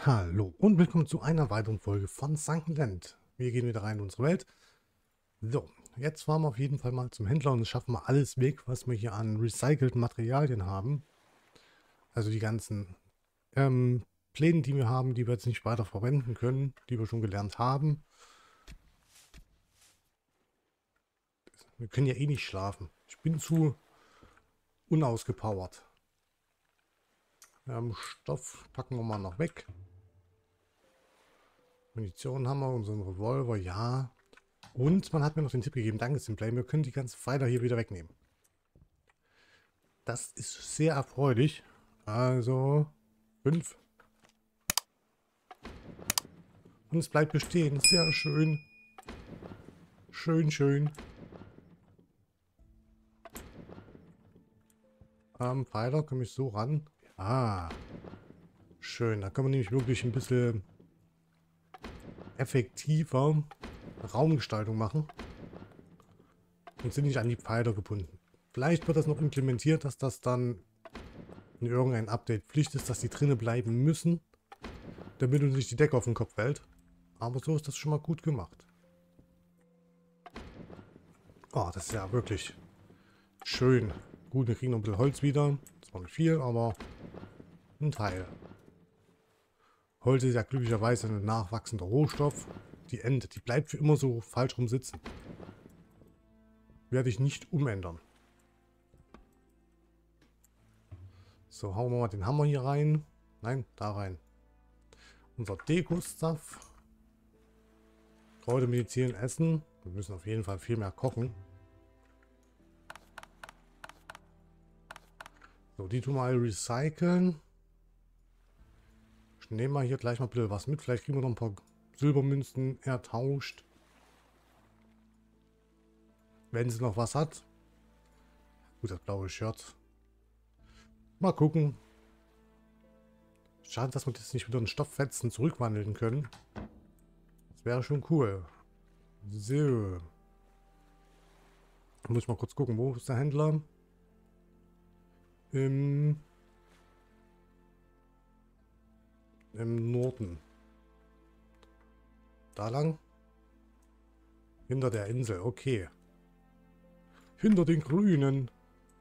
Hallo und willkommen zu einer weiteren Folge von Sunken Land. Wir gehen wieder rein in unsere Welt. So, jetzt fahren wir auf jeden Fall mal zum Händler und schaffen wir alles weg, was wir hier an recycelten Materialien haben. Also die ganzen Pläne, die wir haben, die wir jetzt nicht weiter verwenden können, die wir schon gelernt haben. Wir können ja eh nicht schlafen. Ich bin zu unausgepowert. Stoff packen wir mal noch weg. Munition haben wir, unseren Revolver, ja. Und man hat mir noch den Tipp gegeben, danke Simplay, wir können die ganzen Pfeiler hier wieder wegnehmen. Das ist sehr erfreulich. Also 5. Und es bleibt bestehen. Sehr schön. Schön, schön. Pfeiler, komme ich so ran? Ja. Schön. Da kann man nämlich wirklich ein bisschen effektiver Raumgestaltung machen. Und sind nicht an die Pfeiler gebunden. Vielleicht wird das noch implementiert, dass das dann in irgendein Update Pflicht ist, dass die drinnen bleiben müssen, damit uns nicht die Decke auf den Kopf fällt. Aber so ist das schon mal gut gemacht. Oh, das ist ja wirklich schön. Gut, wir kriegen noch ein bisschen Holz wieder. Zwar nicht viel, aber ein Teil. Holz ist ja glücklicherweise ein nachwachsender Rohstoff. Die Ente, die bleibt für immer so falsch rum sitzen. Werde ich nicht umändern. So, hauen wir mal den Hammer hier rein. Nein, da rein. Unser Deko-Stuff. Kräutermedizin essen. Wir müssen auf jeden Fall viel mehr kochen. So, die tun wir alle recyceln. Ich nehme mal hier gleich mal ein bisschen was mit. Vielleicht kriegen wir noch ein paar Silbermünzen ertauscht. Wenn sie noch was hat. Gut, das blaue Shirt. Mal gucken. Schade, dass wir das nicht wieder in Stofffetzen zurückwandeln können. Das wäre schon cool. So. Muss ich mal kurz gucken, wo ist der Händler? Im Norden. Da lang? Hinter der Insel, okay. Hinter den Grünen.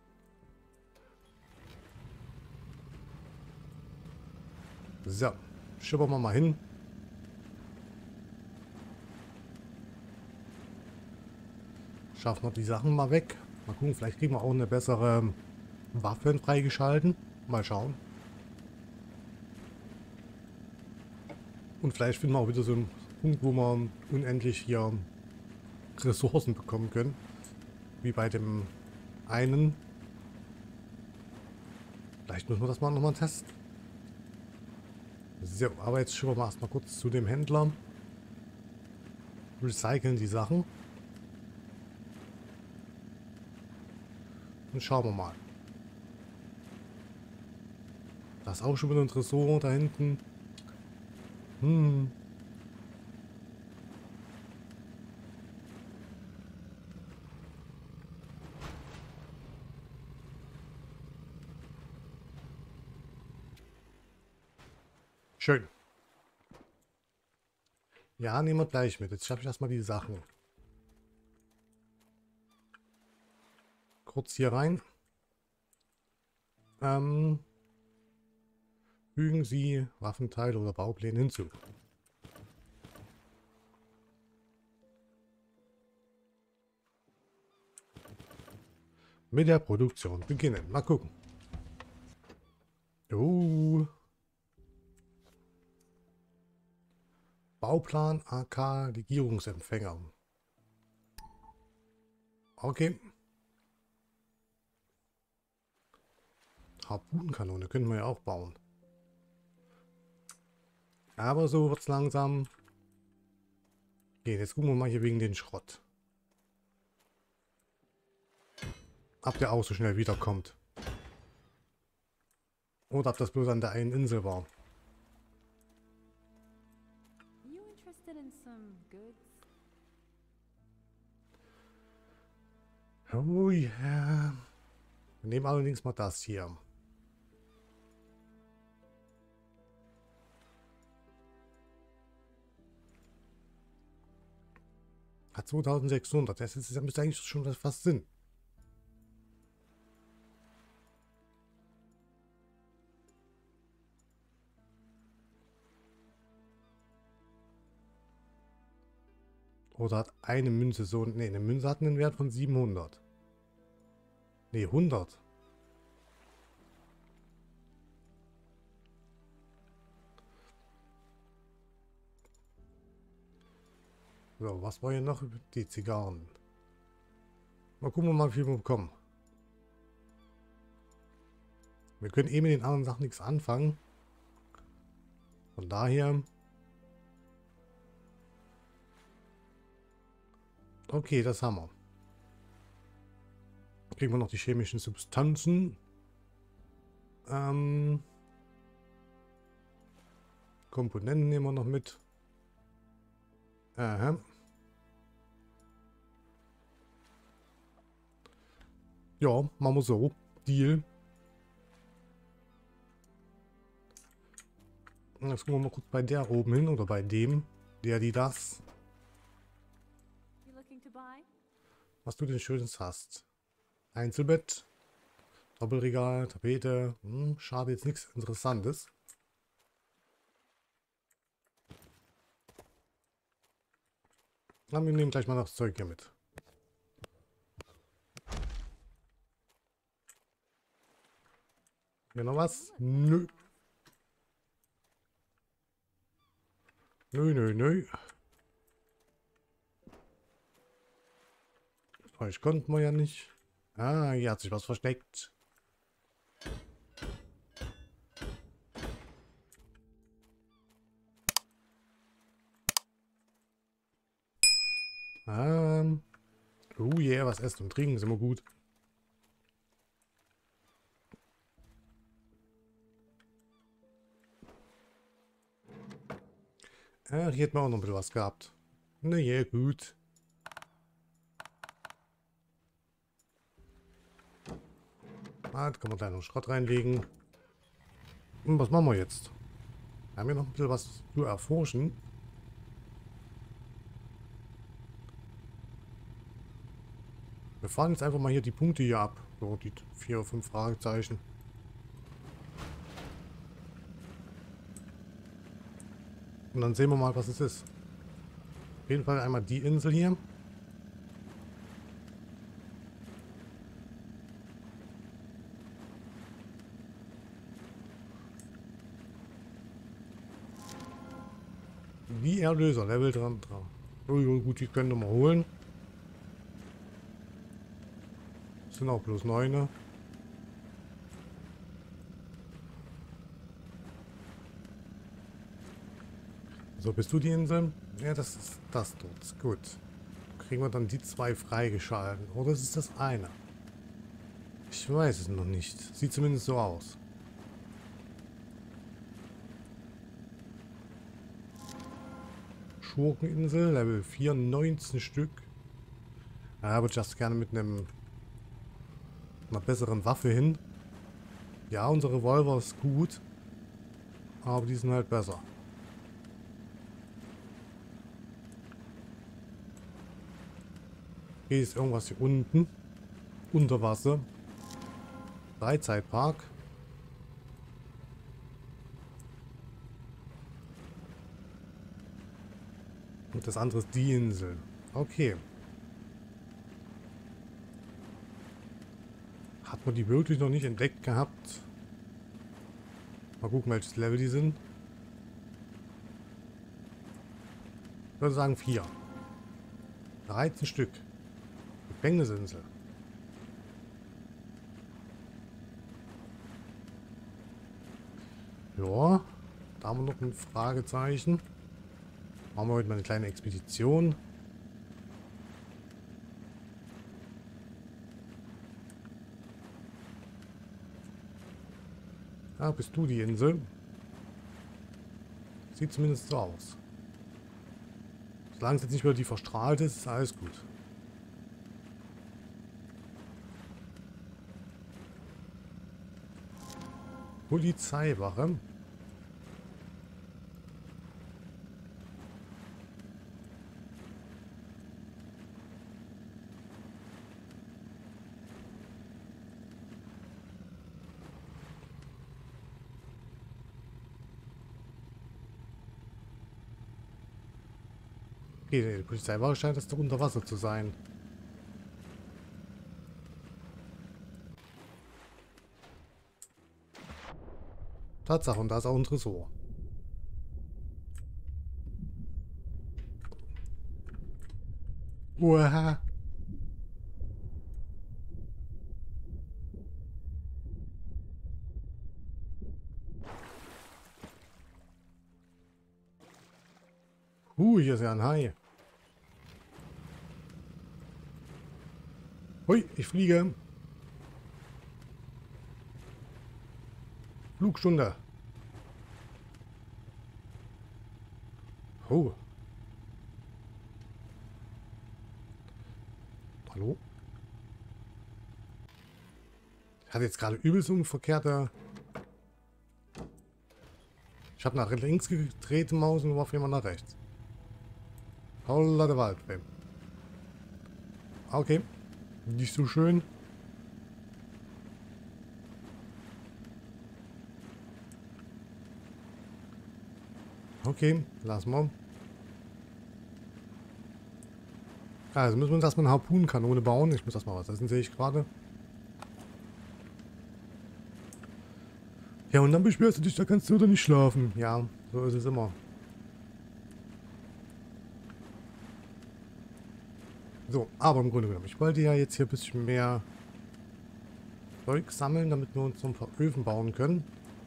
So, schippern wir mal hin. Schaffen wir die Sachen mal weg. Mal gucken, vielleicht kriegen wir auch eine bessere Waffen freigeschalten. Mal schauen. Und vielleicht finden wir auch wieder so einen Punkt, wo wir unendlich hier Ressourcen bekommen können. Wie bei dem einen. Vielleicht müssen wir das mal nochmal testen. So, aber jetzt schauen wir erstmal kurz zu dem Händler. Recyceln die Sachen. Und schauen wir mal. Da ist auch schon wieder ein Tresor da hinten. Schön. Ja, nehmen wir gleich mit. Jetzt schaffe ich erstmal die Sachen. Kurz hier rein. Fügen Sie Waffenteile oder Baupläne hinzu. Mit der Produktion beginnen. Mal gucken. Bauplan AK Legierungsempfänger. Okay. Harpunenkanone können wir ja auch bauen. Aber so wird es langsam. Okay, jetzt gucken wir mal hier wegen den Schrott. Ob der auch so schnell wiederkommt. Oder ob das bloß an der einen Insel war. Oh ja. Yeah. Wir nehmen allerdings mal das hier. Hat 2600. Das müsste eigentlich schon fast Sinn. Oder hat eine Münze so... Ne, eine Münze hat einen Wert von 700. Ne, 100. So, was war hier noch? Die Zigarren. Mal gucken, wie viel wir bekommen. Wir können eben mit den anderen Sachen nichts anfangen. Von daher... Okay, das haben wir. Kriegen wir noch die chemischen Substanzen. Komponenten nehmen wir noch mit. Aha. Ja, machen wir so. Deal. Jetzt gucken wir mal kurz bei der oben hin oder bei dem. Der, die, das. Was du denn Schönes hast. Einzelbett. Doppelregal, Tapete. Schade, jetzt nichts Interessantes. Na, wir nehmen gleich mal das Zeug hier mit. Hier noch was? Nö. Nö, nö, nö. Ich konnte man ja nicht. Ah, hier hat sich was versteckt. Oh yeah, was essen und trinken ist immer gut. Hier hätten wir auch noch ein bisschen was gehabt. Na ja, gut. Da kann man da noch Schrott reinlegen. Und was machen wir jetzt? Wir haben ja noch ein bisschen was zu erforschen. Wir fahren jetzt einfach mal hier die Punkte hier ab. So, die 4 oder 5 Fragezeichen. Und dann sehen wir mal, was es ist. Auf jeden Fall einmal die Insel hier. Die Erlöser, Level 3. Oh, gut, die können wir mal holen. Das sind auch bloß 9. So, bist du die Insel? Ja, das ist das dort. Gut. Kriegen wir dann die 2 freigeschalten. Oder ist es das eine? Ich weiß es noch nicht. Sieht zumindest so aus. Schurkeninsel, Level 4, 19 Stück. Ja, würde ich das gerne mit einer besseren Waffe hin. Ja, unser Revolver ist gut. Aber die sind halt besser. Hier ist irgendwas hier unten. Unter Wasser. Freizeitpark. Und das andere ist die Insel. Okay. Hat man die wirklich noch nicht entdeckt gehabt? Mal gucken, welches Level die sind. Ich würde sagen 4. 13 Stück. Gefängnisinsel. Ja, da haben wir noch ein Fragezeichen. Machen wir heute mal eine kleine Expedition. Ja, bist du die Insel? Sieht zumindest so aus. Solange es jetzt nicht mehr die verstrahlt ist, ist alles gut. Polizeiwache. Okay, die Polizeiwache scheint es doch unter Wasser zu sein. Tatsache, und da ist auch ein Tresor. Uah. Hier ist ja ein Hai. Hui, ich fliege. Flugstunde. Oh. Hallo? Ich hatte jetzt gerade übelst verkehrte. Ich habe nach links gedreht, Maus, und war auf jemand nach rechts. Holla der Waldfilm. Okay. Nicht so schön. Okay, lass mal. Also müssen wir uns erstmal eine Harpunenkanone bauen. Ich muss erstmal was essen, sehe ich gerade. Ja, und dann beschwerst du dich, da kannst du oder nicht schlafen. Ja, so ist es immer. So, aber im Grunde genommen, ich wollte ja jetzt hier ein bisschen mehr Zeug sammeln, damit wir uns so ein paar Öfen bauen können.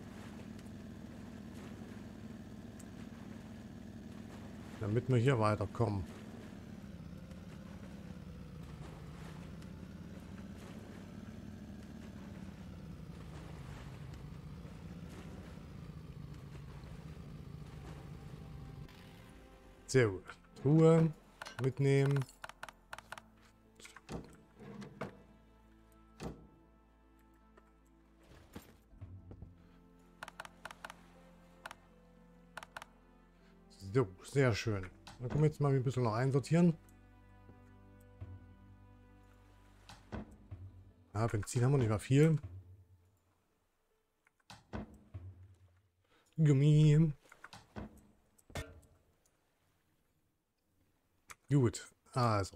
Damit wir hier weiterkommen. Sehr gut. Truhe mitnehmen. So, sehr schön. Dann können wir jetzt mal ein bisschen noch einsortieren. Ja, Benzin haben wir nicht mehr viel. Gummi. Gut, also.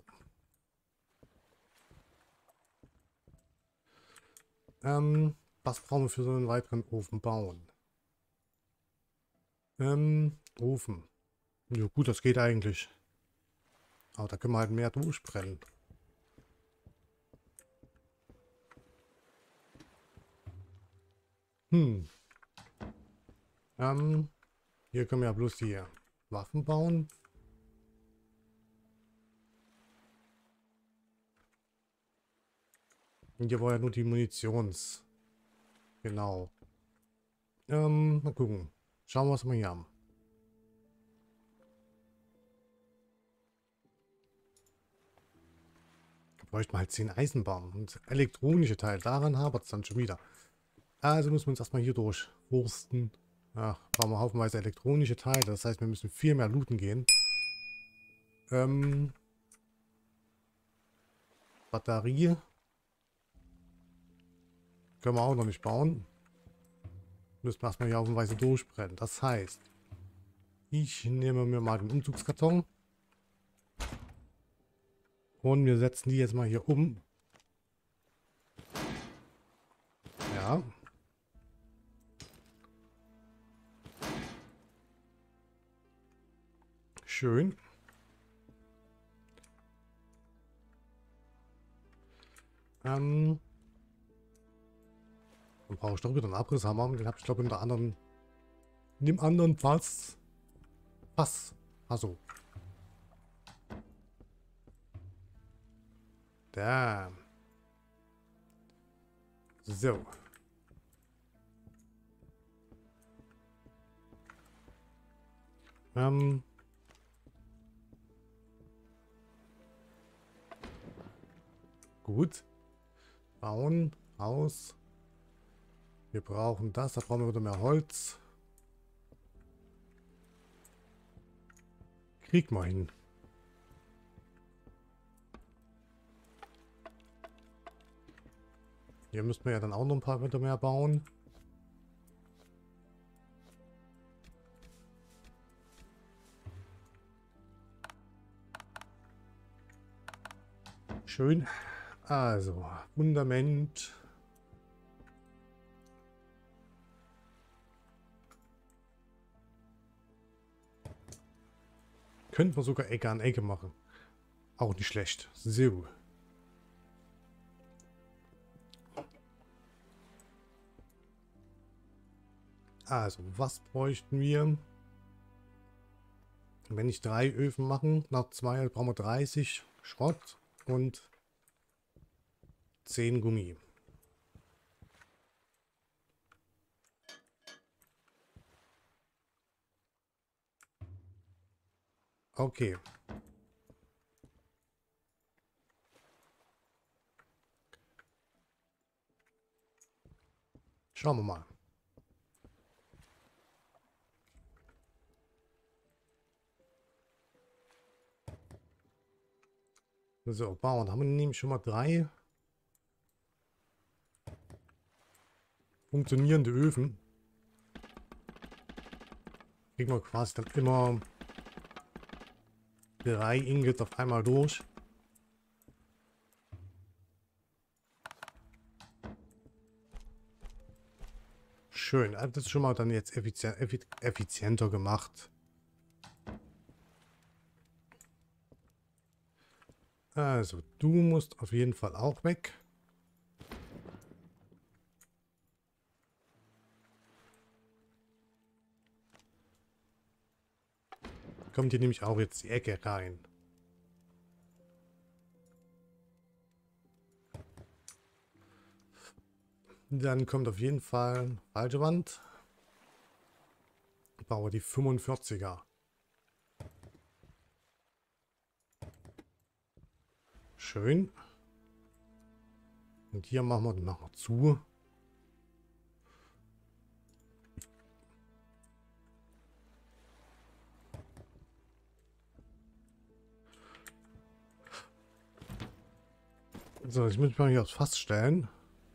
Was brauchen wir für so einen weiteren Ofen bauen? Ofen. Ja gut, das geht eigentlich. Aber da können wir halt mehr durchbrennen. Hm. Hier können wir ja bloß die Waffen bauen. Und hier war ja nur die Munitions. Genau. Mal gucken. Schauen wir, was wir hier haben. Da bräuchten wir halt 10 Eisenbahnen und elektronische Teile. Daran hapert es dann schon wieder. Also müssen wir uns erstmal hier durchwursten. Ach, brauchen wir haufenweise elektronische Teile. Das heißt, wir müssen viel mehr looten gehen. Batterie. Können wir auch noch nicht bauen. Müssen wir erstmal hier haufenweise durchbrennen. Das heißt, ich nehme mir mal den Umzugskarton. Und wir setzen die jetzt mal hier um. Ja. Schön. Dann brauche ich doch wieder einen Abrisshammer. Den habe ich glaube in dem anderen Fass. Also. Da. So. Gut. Bauen. Aus. Wir brauchen das. Da brauchen wir wieder mehr Holz. Krieg mal hin. Hier müssten wir ja dann auch noch ein paar wieder mehr bauen. Schön. Also, Fundament. Könnte man sogar Ecke an Ecke machen. Auch nicht schlecht. So. Also, was bräuchten wir? Wenn ich 3 Öfen machen, nach 2 brauchen wir 30 Schrott und 10 Gummi. Okay. Schauen wir mal. So, bauen. Haben wir nämlich schon mal 3 funktionierende Öfen. Kriegen wir quasi dann immer 3 Ingots auf einmal durch. Schön, das ist schon mal dann jetzt effizienter gemacht. Also, du musst auf jeden Fall auch weg. Kommt hier nämlich auch jetzt die Ecke rein. Dann kommt auf jeden Fall falsche Wand. Ich baue die 45er. Schön. Und hier machen wir noch zu. So, ich muss mal hier aufs Fass stellen.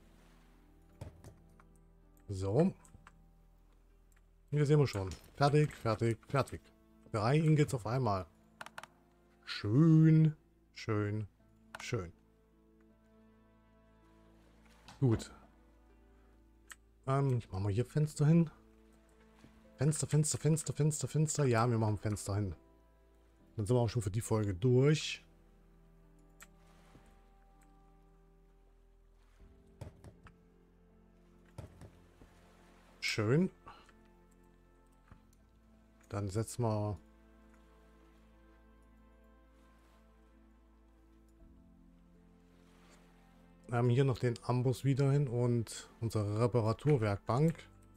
So. Hier sehen wir schon. Fertig, fertig, fertig. 3 Ingots auf einmal. Schön, schön, schön. Gut. Ich mache mal hier Fenster hin. Fenster, Fenster, Fenster, Fenster, Fenster. Ja, wir machen Fenster hin. Dann sind wir auch schon für die Folge durch. Schön. Dann setzen wir haben hier noch den Amboss wieder hin und unsere Reparaturwerkbank.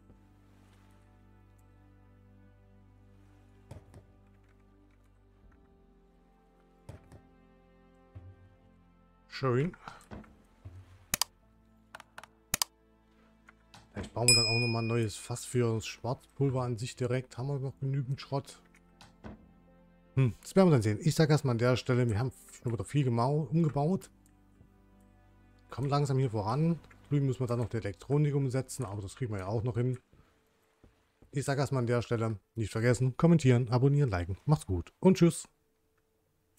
Schön. Vielleicht bauen wir dann auch nochmal ein neues Fass für das Schwarzpulver an sich direkt. Haben wir noch genügend Schrott? Das werden wir dann sehen. Ich sage erstmal an der Stelle, wir haben schon wieder viel umgebaut. Kommt langsam hier voran. Drüben müssen wir dann noch die Elektronik umsetzen, aber das kriegen wir ja auch noch hin. Ich sage erstmal an der Stelle, nicht vergessen, kommentieren, abonnieren, liken. Macht's gut und tschüss.